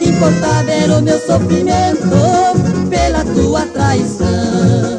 que importava era o meu sofrimento pela tua traição.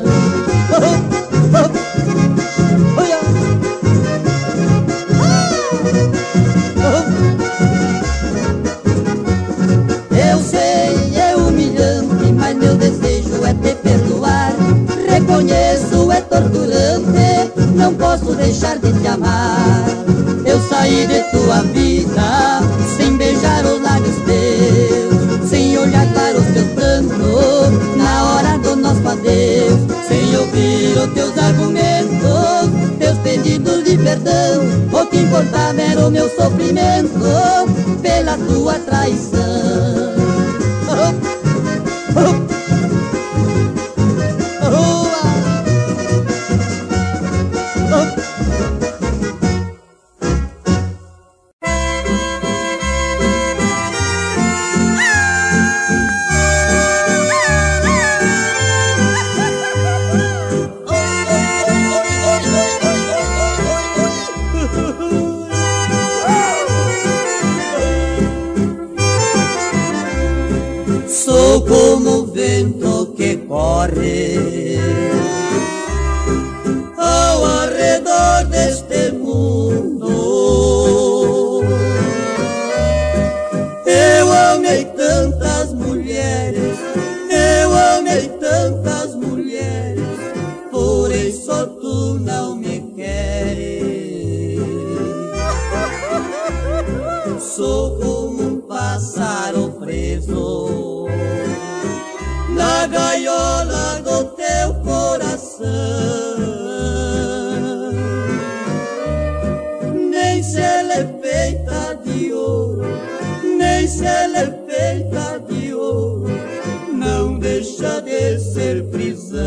Eu sei, é humilhante, mas meu desejo é te perdoar. Reconheço, é torturante, não posso deixar de te amar. Eu saí de tua vida sem beijar os lábios teus, sem olhar para os teus prantos na hora do nosso adeus, sem ouvir os teus argumentos, teus pedidos de perdão. O que importava era o meu sofrimento pela tua traição. Sou como o vento que corre ao arredor deste mundo. Eu amei tantas mulheres, eu amei tantas mulheres, porém só tu não me queres. Sou como um pássaro preso na gaiola do teu coração. Nem se ela é feita de ouro, nem se ela é feita de ouro, não deixa de ser prisão.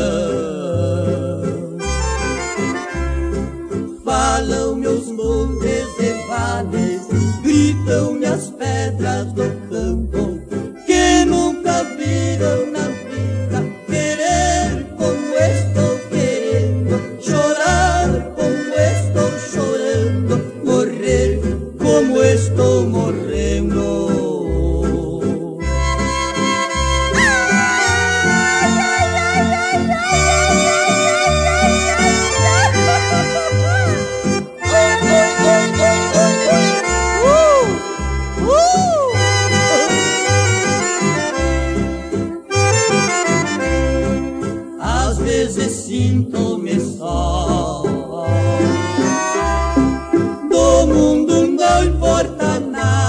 Falam meus montes e vales, gritam-me as pedras do campo, que nunca viram na vida querer como estou querendo, chorar como estou chorando, morrer como estou morrendo. Às vezes sinto-me só, do mundo não importa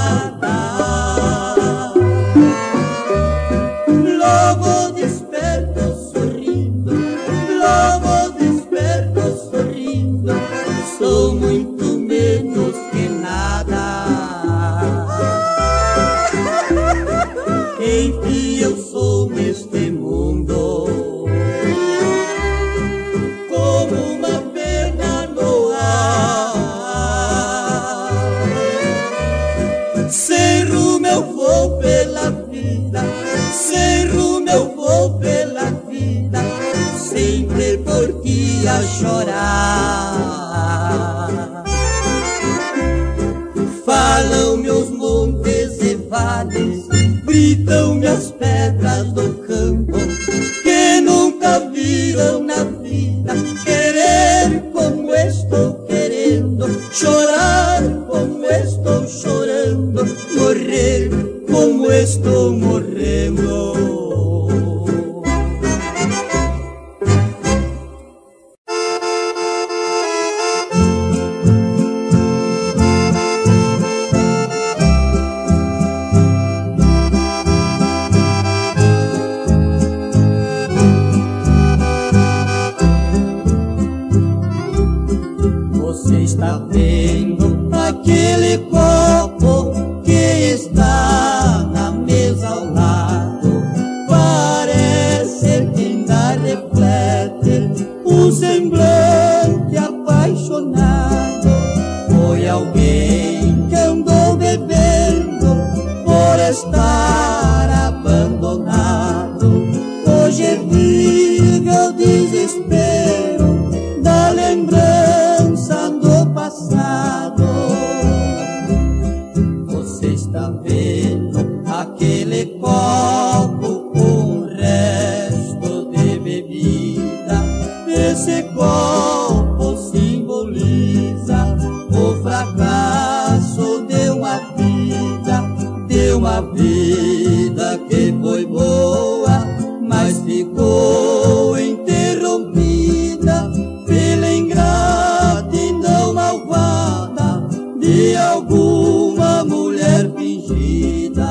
nada. Logo desperto sorrindo, logo desperto sorrindo, sou muito menos que nada. Enfim, eu sou neste mundo como uma pena no ar. Sem rumo eu vou pela vida, sem rumo eu vou pela vida, sempre por ti a chorar. Falam meus montes e vales, gritam-me as pedras do campo, que nunca viram na vida querer como estou querendo, chorar como estou chorando, morrer como estou morrendo. Você está vendo aquele copo que está na mesa ao lado? Parece que ainda reflete um semblante apaixonado. Foi alguém que andou bebendo por estar abandonado. Hoje vive o desespero da lembrança do passado. Você está vendo aquele vida que foi boa, mas ficou interrompida pela ingratidão malvada de alguma mulher fingida.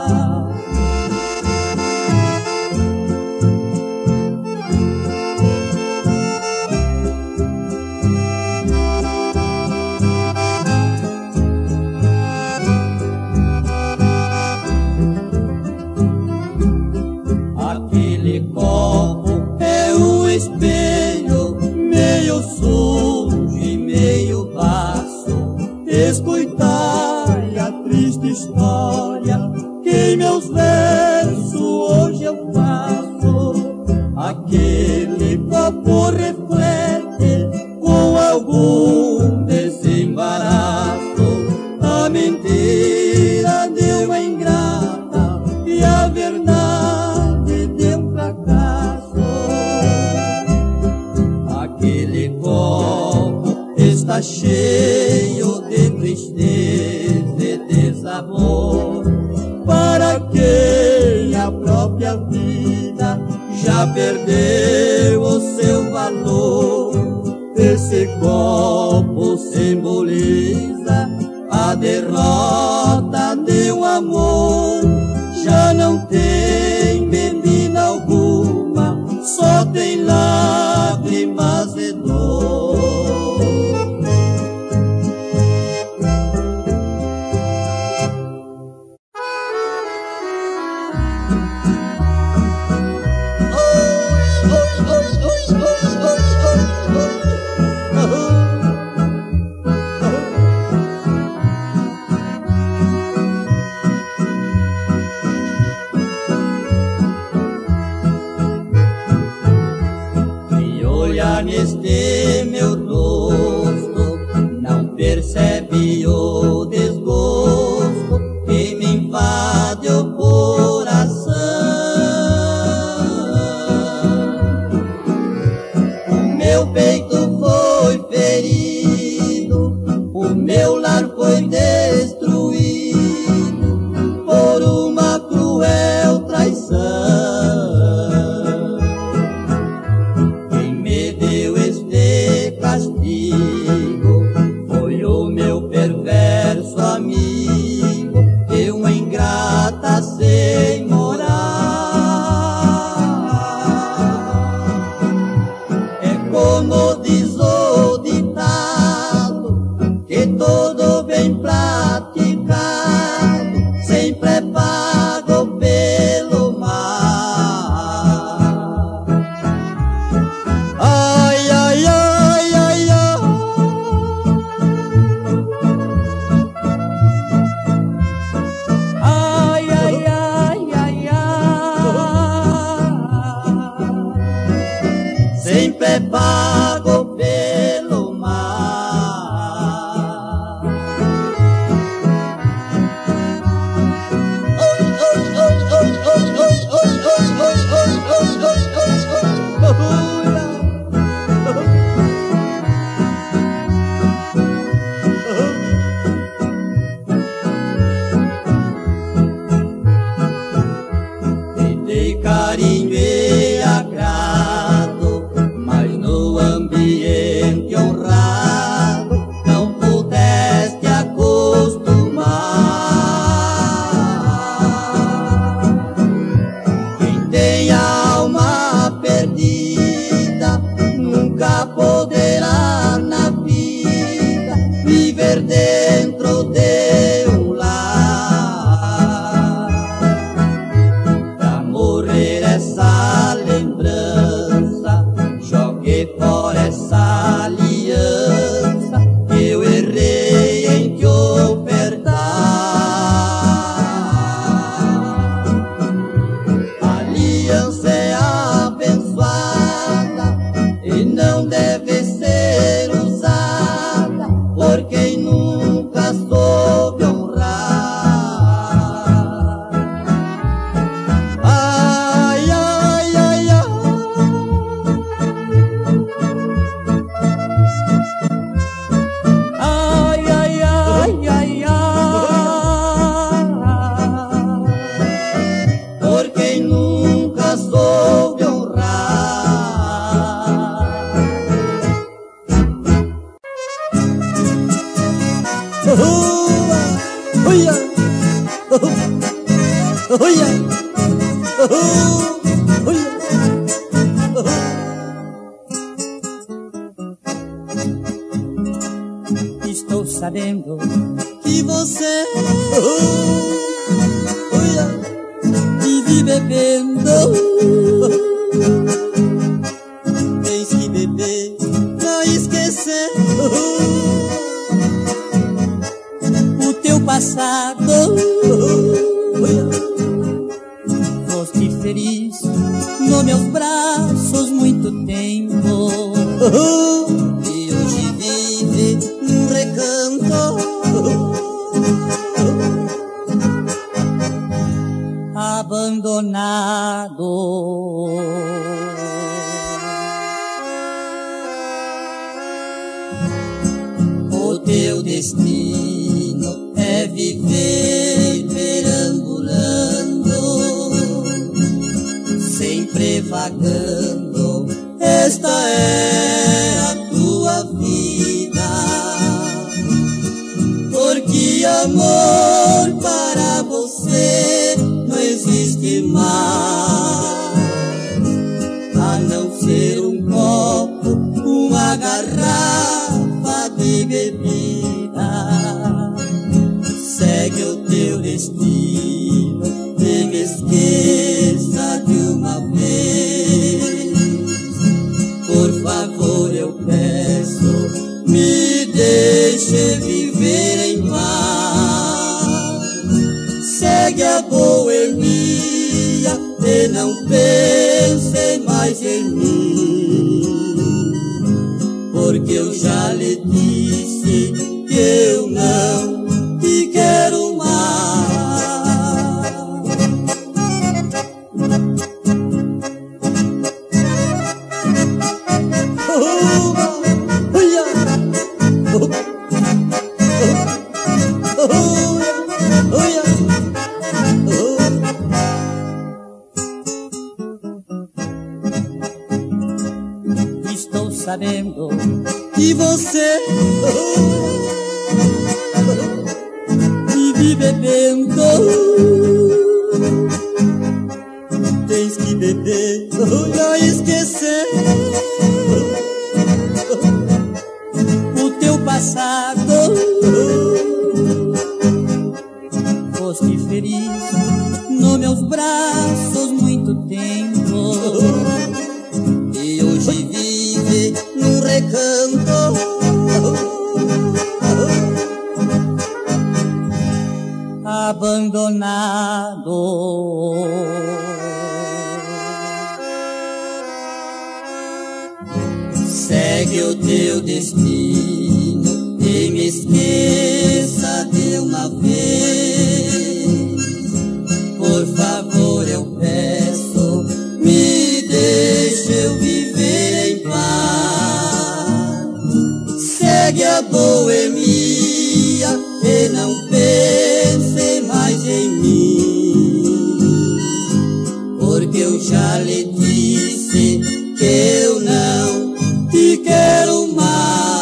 Aquele copo é um espelho, meio sujo e meio vaso. Escutai a triste história que em meus versos hoje eu faço. Aquele copo reflete com algum desembaraço a mentira de uma ingrata e a verdade de um fracasso. Aquele copo está cheio de tristeza e desamor para quem a própria vida já perdeu o seu valor. Esse copo simboliza a derrota de um amor. Já não tem bebida alguma, só tem lágrimas e dor. Neste meu rosto não percebe o desgosto que me invade o coração. O meu peito foi ferido, o meu lar foi destruído por uma cruel traição. Foi o meu perverso amigo e uma ingrata sem moral. É como diz o ditado, que todo bem praticado sempre é pago pelo mal. Ai, ai, ai, ai, ai. Sempre é pago pelo mal. Te dei carinho e agrado, mas no Olha, olha. Estou sabendo que você vive bebendo. Tens que beber pra esquecer o teu passado. Foste feliz nos meus braços muito tempo, e hoje vive num recanto, abandonado. O teu destino é viver perambulando, sempre vagando. Esta é a tua vida, porque amor para você não existe mais, a não ser um copo, uma garrafa de bebida. Segue o teu destino e me esqueça de uma vez. Por favor, eu peço, me deixe viver em paz. Segue a boemia e não pense mais em mim, porque eu já lhe disse que eu não te quero mais. Estou sabendo que você vive bebendo. Tens que beber pra esquecer o teu passado. Foste feliz nos meus braços muito tempo, e hoje vive num recanto, abandonado. Segue o teu destino e me esqueça de uma vez. Por favor, eu peço, me deixe eu viver em paz. Segue a boemia e não pense mais em mim, porque eu já lhe disse que eu não te quero mais.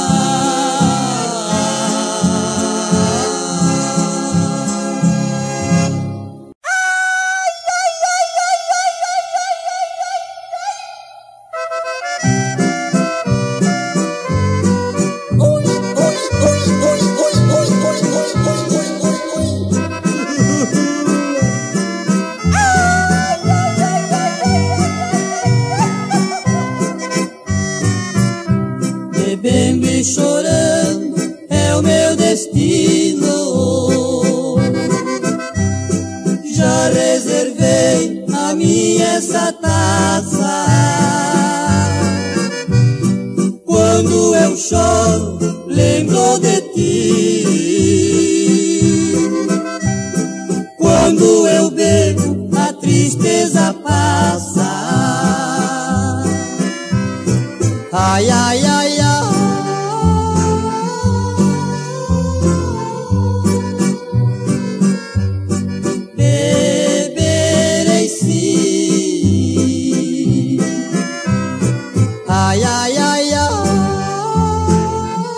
Bebendo e chorando é o meu destino. Já reservei a minha essa taça. Quando eu choro, lembro de ti. Quando eu bebo, a tristeza passa. Ai, ai, ai, ai. Beberei sim. Ai, ai, ai, ai.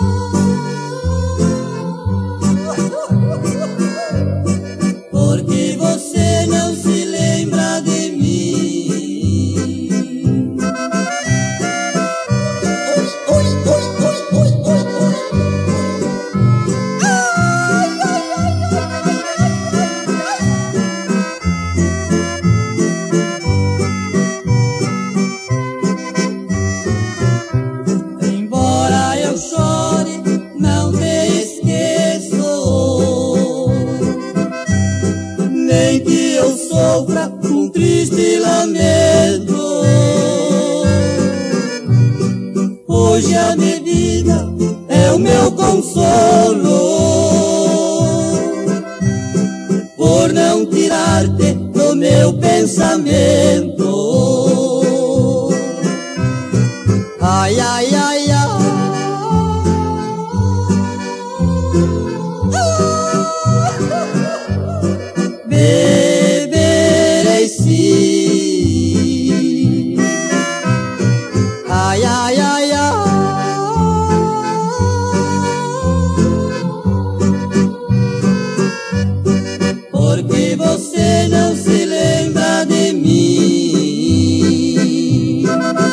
sofra um triste lamento. Hoje a bebida é o meu consolo, por não tirar-te do meu pensamento. Ai, ai, ai, ai. Beberei sim. Ai, ai, ai, ai. Porque você não se lembra de mim.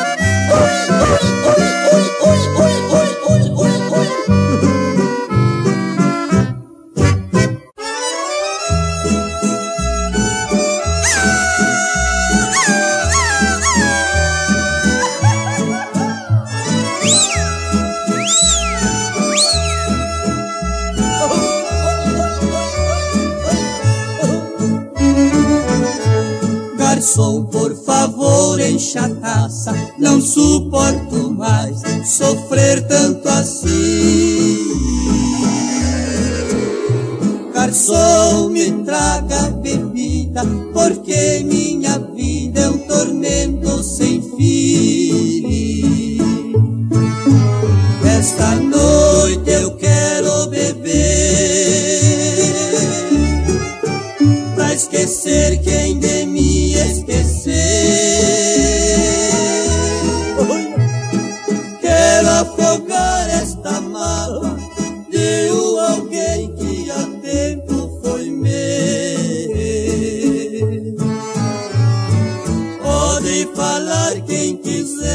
Garçom, por favor, encha a taça, não suporto mais sofrer tanto assim. Garçom, me traga bebida, porque minha vida é um tormento sem fim. Esta noite eu quero beber, pra esquecer quem de mim esquecer. Quero afogar esta mágoa de alguém que há tempo foi meu. Pode falar quem quiser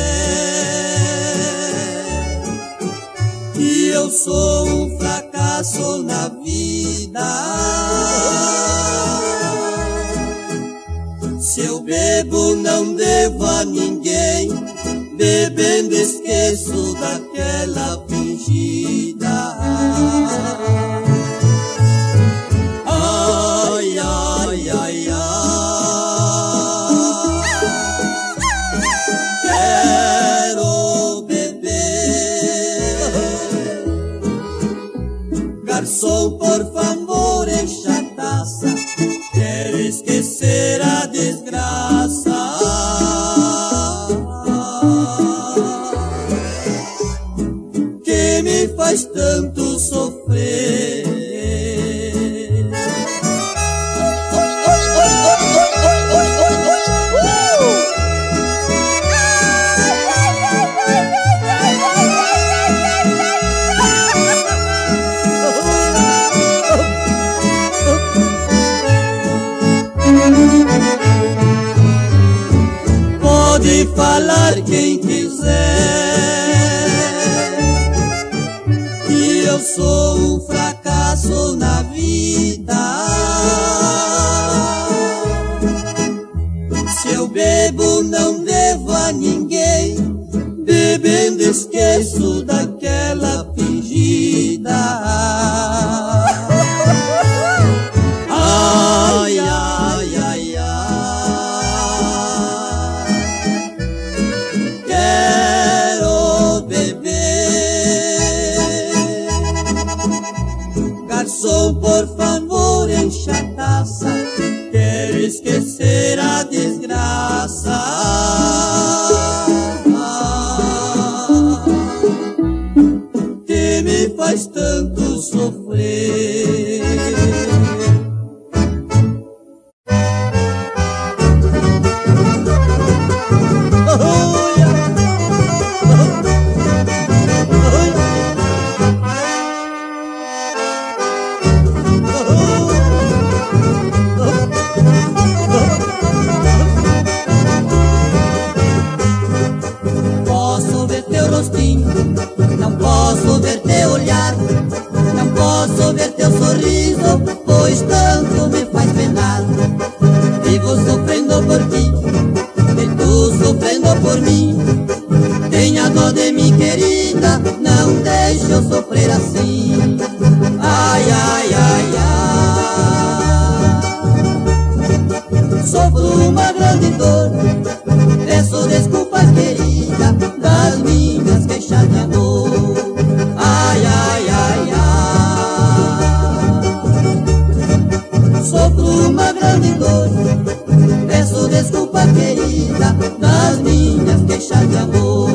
que eu sou um fracasso na vida. Se eu bebo não devo a ninguém, bebendo esqueço daquela fingida. Ai, ai, ai, ai. Quero beber. Garçom, por favor, encha a taça, quero esquecer a desgraça que me faz tanto sofrer. Pode falar quem quiser que eu sou um fracasso na vida. Se eu bebo não devo a ninguém, bebendo esqueço daquela fingida. Ai, ai, ai, ai. Quero beber. Garçom, por favor, encha a taça, quero esquecer a desgraça que me faz tanto sofrer. Posso ver teu rostinho, não posso ver teu olhar, não posso ver teu sorriso, pois tanto me faz penar. Vivo sofrendo por ti, e tu sofrendo por mim. Tenha dó de mim, querida, não deixe eu sofrer assim. Ai, ai, ai, ai. Sofro Sofro uma grande dor, peço desculpa querida das minhas queixas de amor. Ai, ai, ai, ai. Sofro uma grande dor, peço desculpa querida das minhas queixas de amor.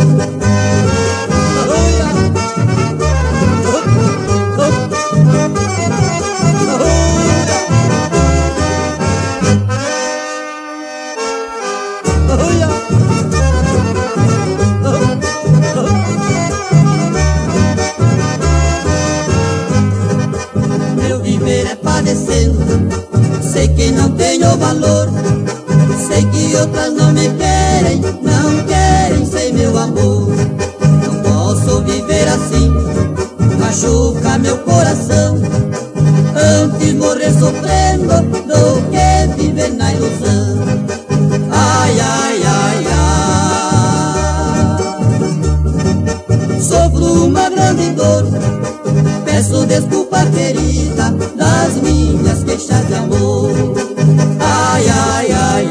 Meu viver é padecendo, sei que não tenho valor, sei que outras não me querem, não querem sem meu amor. Não posso viver assim, machuca meu coração, antes morrer sofrendo do que viver na ilusão. Ai, ai, ai, ai. Sofro uma grande dor, peço desculpa querida das minhas queixas de amor. Ai, ai, ai,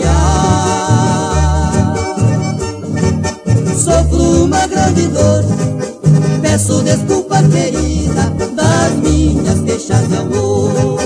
ai. Sofro uma grande dor, peço desculpa querida das minhas queixas de amor.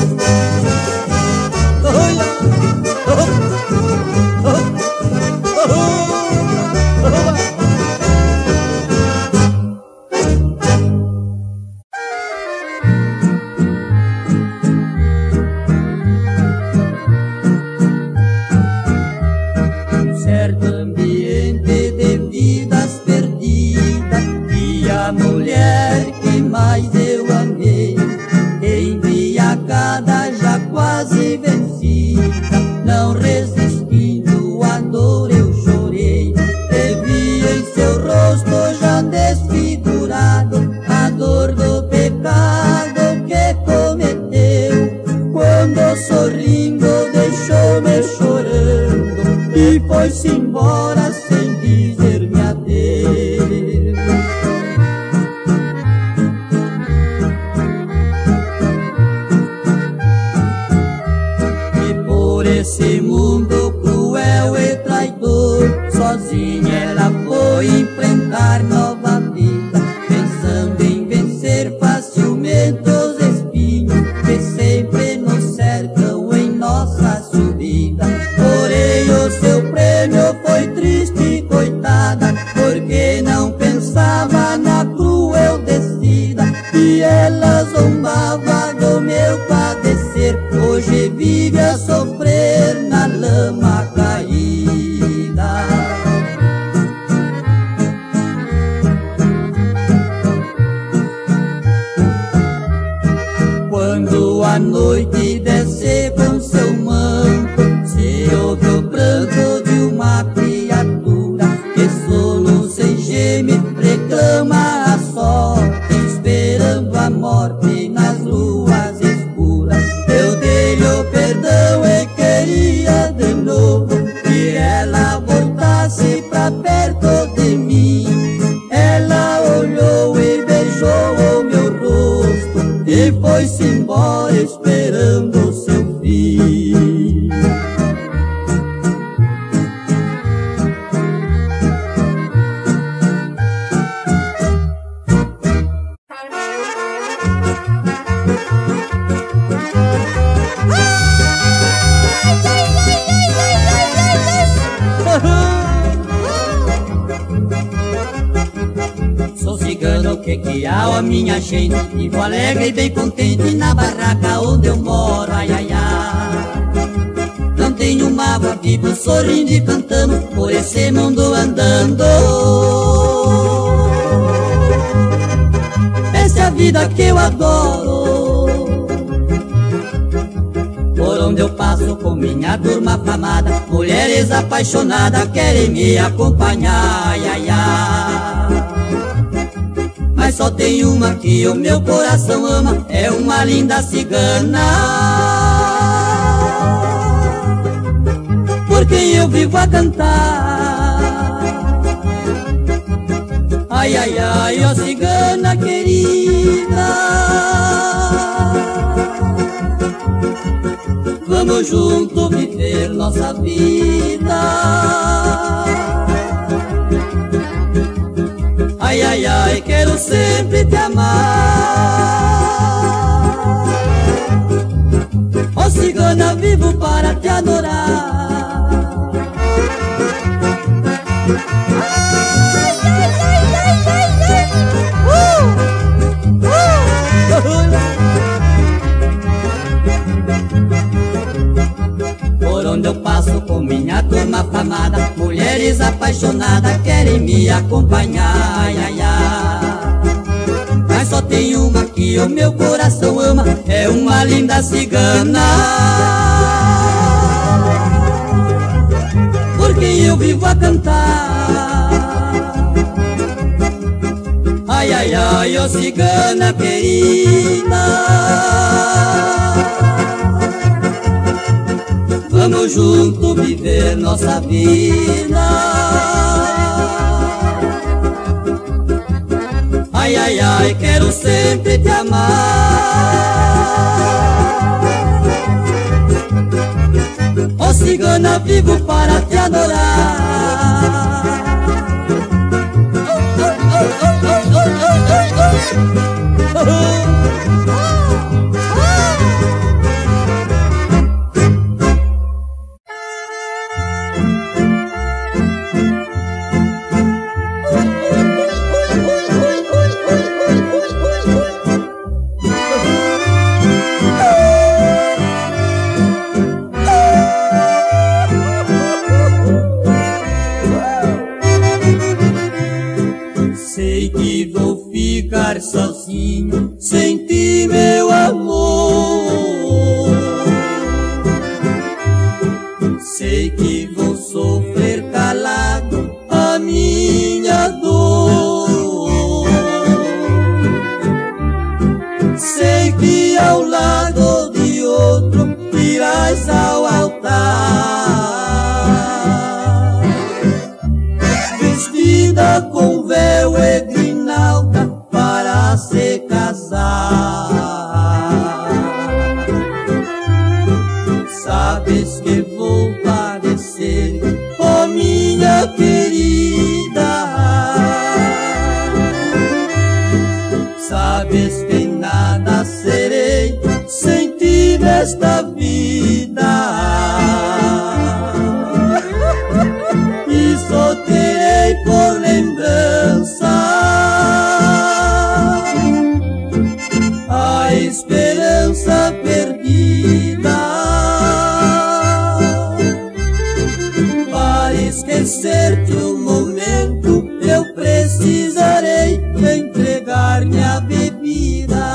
Certo ambiente de vidas perdidas, e a mulher que mais eu amei, embriagada já quase vencida, não resistindo à dor eu chorei, e vi em seu rosto já desfigurado a dor do pecado que cometeu, quando sorrindo deixou-me chorando e foi-se embora sem dizer-me adeus. E por esse mundo cruel e traidor, sozinha ela foi enfrentar nova vida, pensando em vencer facilmente os espinhos que sempre nos cercam em nossa subida. Porém o seu prêmio foi triste, coitada, porque não pensava na cruel descida, e ela zombava do meu padecer, hoje vive a sofrer na lama caída. Quando a noite desce com seu manto, se ouve o pranto de uma criatura que soluça e geme, reclama a sorte, esperando a morte nas luas escuras. Eu dei-lhe o perdão e queria de novo que ela voltasse pra perto de mim. Ela olhou e beijou o meu rosto e foi-se embora esperando o seu fim. Sou cigano que há a minha gente, vivo alegre e bem contente na barraca onde eu moro, ai, ai, ai. Não tenho mágoa, vivo sorrindo e cantando por esse mundo andando. Essa é a vida que eu adoro. Por onde eu passo com minha turma famada, mulheres apaixonadas querem me acompanhar, ai, ai, ai. Mas só tem uma que o meu coração ama, é uma linda cigana, por quem eu vivo a cantar. Ai, ai, ai, ó cigana querida, vamos Vamos juntos viver nossa vida. Ai, ai, ai, quero sempre te amar. Ó cigana, vivo para te adorar. Ai, ai, ai, ai, ai, ai. Por onde eu passo com minha turma famada, mulheres apaixonadas querem me acompanhar. Ai, ai, ai. Mas só tem uma que o meu coração ama, é uma linda cigana. Porque eu vivo a cantar. Ai, ai, ai, ó cigana querida, vamos juntos viver nossa vida. Ai, ai, ai, quero sempre te amar. Ó cigana, vivo para te adorar. Sei que vou ficar sozinho sem ti, meu amor. Sei que vou sofrer calado a minha dor. Sei que ao lado de outro irás ao altar, vestida com véu e grinalda para se casar. Sabes que vou padecer, ó minha querida. Sabes que nada serei sem ti nesta vida. E só terei por lembrança a esperança perdida. Para esquecer-te um momento, eu precisarei entregar minha bebida.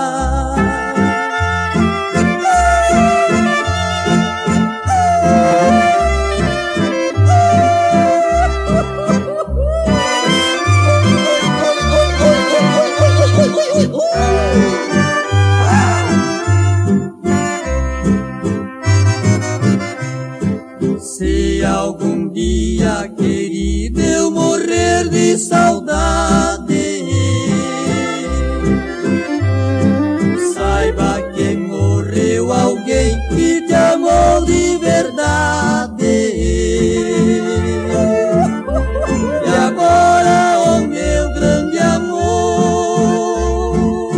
Se algum dia, querido, eu morrer de saudade, saiba que morreu alguém que te amou de verdade. E agora, ó meu grande amor,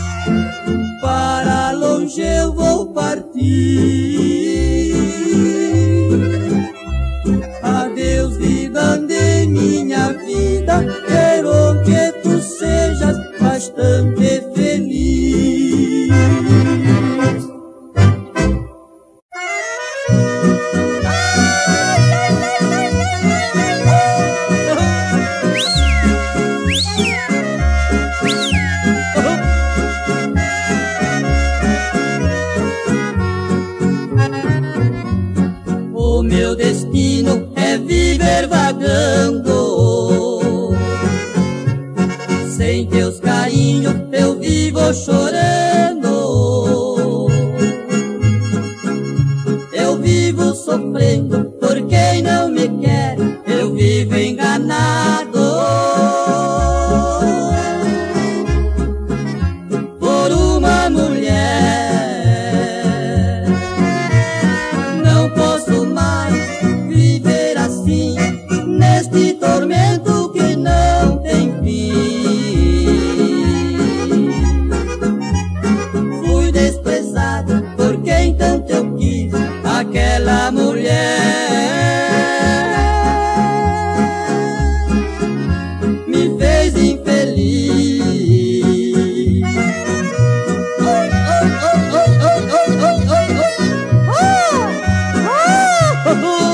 para longe eu vou partir. Adeus, vida de minha vida, quero que tu sejas bastante feliz. O meu destino é viver vagando, sem teus carinhos eu vivo chorando. Eu vivo sofrendo por quem não me quer, eu vivo enganado por uma mulher. Ô,